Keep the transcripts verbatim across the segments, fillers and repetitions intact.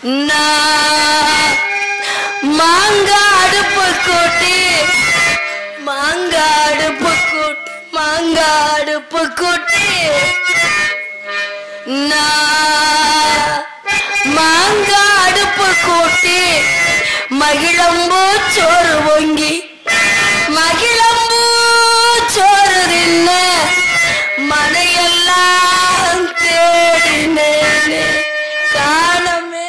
மாங்காடு புக்கூட்டி மாங்காடு புக்கூட்டி மாங்காடு புக்கூட்டி மாங்காடு புக்கூட்டி மகிழம்பூ சோறு பொங்கி மகிழம்பூ சோறு தின்ன மனையெல்லாம் தேடினேனே காணமே.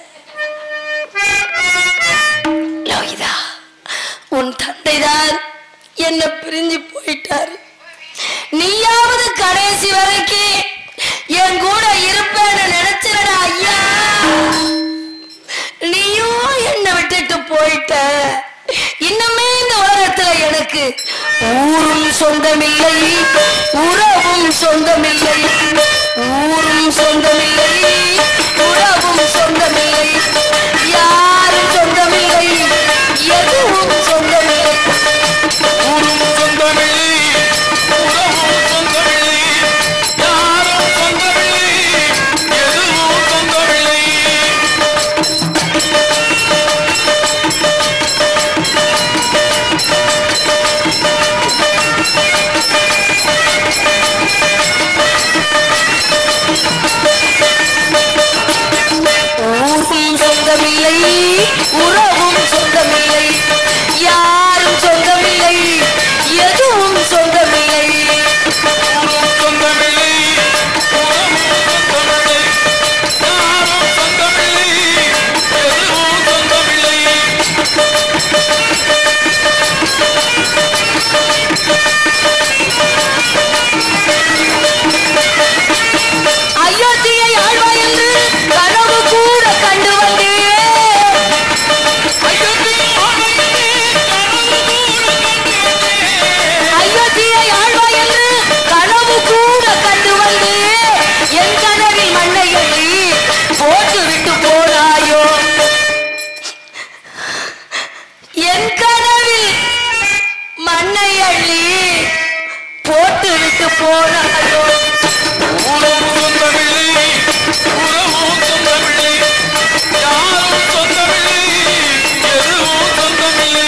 லோகிதா, உன் தந்தைதான் என்ன பிரிஞ்சு போயிட்டாரு. நீயாவது கடைசி வரைக்கும் என் கூட இருப்பேன்னு நினைச்சிருடா ஐயா. நீயும் என்ன விட்டுட்டு போயிட்ட. இன்னுமே இந்த உலகத்துல எனக்கு ஊரும் சொந்தமில்லை, உறவும் சொந்தமில்லை. ஊரும் சொந்தமில்லை, உறவும் சொந்தமில்லை. யாரும் சொந்தமில்லை, எதுவும் சொந்தமில்லை. ஊரும் சொந்தமில்லை, உறவும் சொந்தமில்லை. யாரும் சொந்தமில்லை, எதுவும் சொந்தமில்லை. ஊரும் சொந்தமில்லை, உறவும் சொந்தமில்லை. யாரும் சொந்தமில்லை, எதுவும் சொந்தமில்லை. ஊரும் சொந்தமில்லை, உறவும் சொந்தமில்லை. யாரும் சொந்தமில்லை, எதுவும் சொந்தமில்லை. அயோத்தியை ஆழ்வாய் என்று கனவு கூட கண்டு வந்தேன். அயோத்தியை ஆழ்வாய் என்று கனவு கூட கண்டு வந்தேன். என் கனவில் மண்ணை அள்ளி போட்டு விட்டு போனாயோ. என் கனவில் மண்ணை அள்ளி போட்டு விட்டு போனாயோ. ஊரும் சொந்தமில்லை, உறவும் சொந்தமில்லை. யாரும் சொந்தமில்லை, எதுவும் சொந்தமில்லை.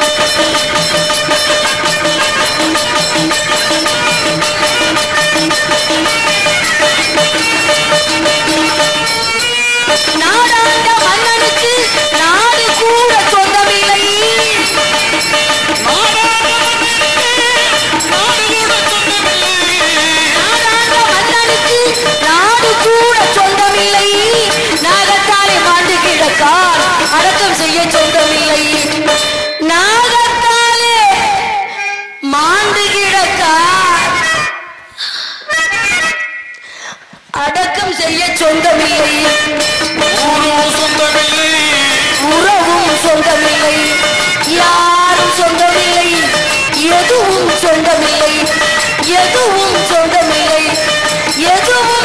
நாடாண்ட மன்னனுக்கு நாடு கூட சொந்தமில்லை. நாடாண்ட மன்னனுக்கு நாடு கூட சொந்தமில்லை. நாகத்தாலே மாண்டு கிடக்கார் அடக்கம் செய்ய சொந்தமில்லை. நாகத்தாலே மாண்டு கிடக்கார் அடக்கம் செய்ய சொந்தமில்லை. ஊரும் சொந்தமில்லை, உறவும் சொந்தமில்லை. யாரும் சொந்தமில்லை, எதுவும் சொந்தமில்லை. எதுவும் சொந்தமில்லை, எதுவும்